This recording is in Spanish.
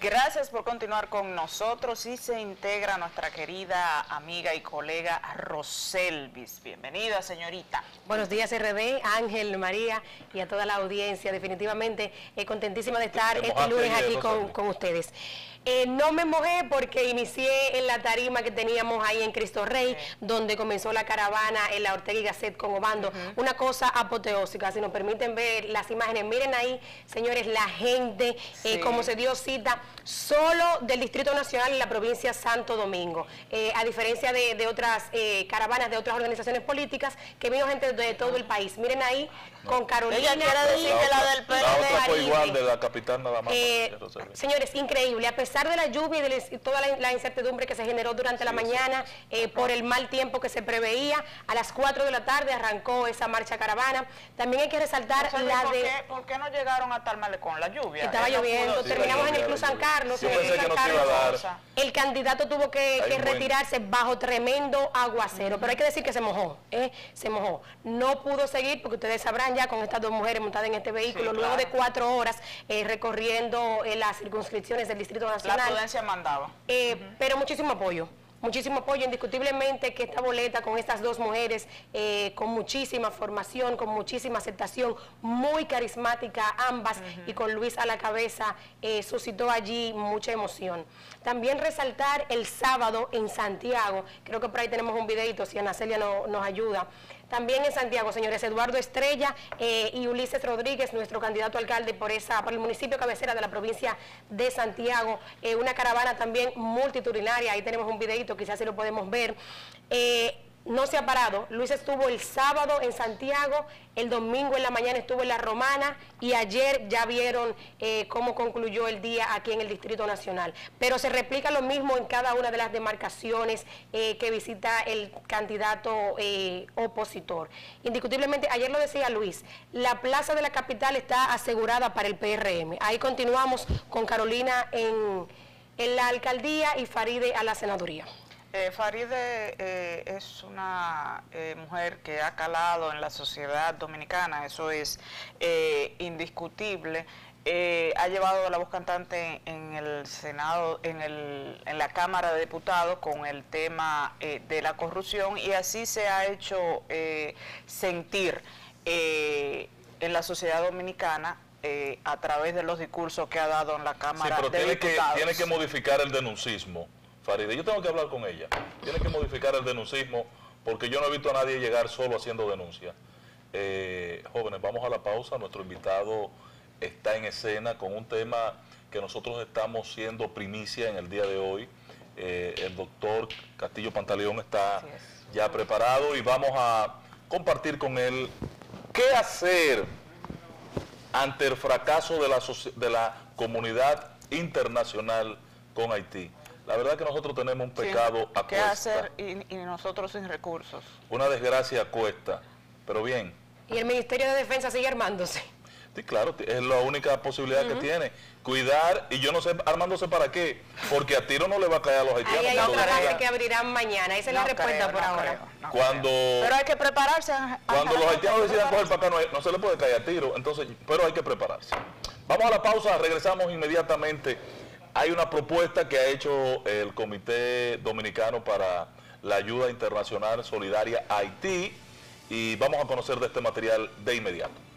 Gracias por continuar con nosotros y se integra nuestra querida amiga y colega Roselvis. Bienvenida, señorita. Buenos días, RD, Ángel, María y a toda la audiencia. Definitivamente contentísima de estar este lunes aquí con ustedes. No me mojé porque inicié en la tarima que teníamos ahí en Cristo Rey, donde comenzó la caravana en la Ortega y Gasset con Obando. Una cosa apoteósica, si nos permiten ver las imágenes. Miren ahí, señores, la gente, como se dio cita, solo del Distrito Nacional en la provincia Santo Domingo. A diferencia de otras caravanas de otras organizaciones políticas, que vino gente de todo el país. Miren ahí, con Carolina. Ella quiere decir que la del PLD. La otra fue igual de la capital nada más. Señores, increíble. A pesar de la lluvia y de toda la incertidumbre que se generó durante la mañana, por el mal tiempo que se preveía, a las 4 de la tarde arrancó esa marcha caravana. También hay que resaltar ¿Por qué no llegaron hasta el malecón? La lluvia. Estaba lloviendo. Terminamos en el Club San Carlos. El candidato tuvo que retirarse bajo tremendo aguacero. Pero hay que decir que se mojó. Se mojó. No pudo seguir, porque ustedes sabrán ya, con estas dos mujeres montadas en este vehículo, luego de 4 horas recorriendo las circunscripciones del Distrito Nacional. La prudencia mandaba. Pero muchísimo apoyo, indiscutiblemente que esta boleta con estas dos mujeres, con muchísima formación, con muchísima aceptación, muy carismática ambas, y con Luis a la cabeza, suscitó allí mucha emoción. También resaltar el sábado en Santiago, creo que por ahí tenemos un videito, si Ana Celia nos ayuda. También en Santiago, señores, Eduardo Estrella y Ulises Rodríguez, nuestro candidato a alcalde por el municipio cabecera de la provincia de Santiago, una caravana también multitudinaria, ahí tenemos un videito, quizás si lo podemos ver. No se ha parado. Luis estuvo el sábado en Santiago, el domingo en la mañana estuvo en La Romana y ayer ya vieron cómo concluyó el día aquí en el Distrito Nacional. Pero se replica lo mismo en cada una de las demarcaciones que visita el candidato opositor. Indiscutiblemente, ayer lo decía Luis, la plaza de la capital está asegurada para el PRM. Ahí continuamos con Carolina en la alcaldía y Faride a la senaduría. Faride es una mujer que ha calado en la sociedad dominicana, eso es indiscutible. Ha llevado la voz cantante en el Senado, en la Cámara de Diputados con el tema de la corrupción, y así se ha hecho sentir en la sociedad dominicana a través de los discursos que ha dado en la Cámara de Diputados. Tiene que modificar el denuncismo, Faride. Yo tengo que hablar con ella. Tiene que modificar el denuncismo, porque yo no he visto a nadie llegar solo haciendo denuncias. Jóvenes, vamos a la pausa. Nuestro invitado está en escena con un tema que nosotros estamos siendo primicia en el día de hoy. El doctor Castillo Pantaleón está ya preparado y vamos a compartir con él qué hacer ante el fracaso de la comunidad internacional con Haití. La verdad que nosotros tenemos un pecado a cuesta. ¿Qué hacer y nosotros sin recursos? Una desgracia a cuesta, pero bien. Y el Ministerio de Defensa sigue armándose. Sí, claro, es la única posibilidad que tiene. Cuidar, y yo no sé armándose para qué, porque a tiro no le va a caer a los haitianos. Ahí hay otra base que abrirán mañana, esa es la respuesta por ahora. Pero hay que prepararse. Cuando los haitianos decidan coger para acá, no se le puede caer a tiro, entonces, pero hay que prepararse. Vamos a la pausa, regresamos inmediatamente. Hay una propuesta que ha hecho el Comité Dominicano para la Ayuda Internacional Solidaria a Haití y vamos a conocer de este material de inmediato.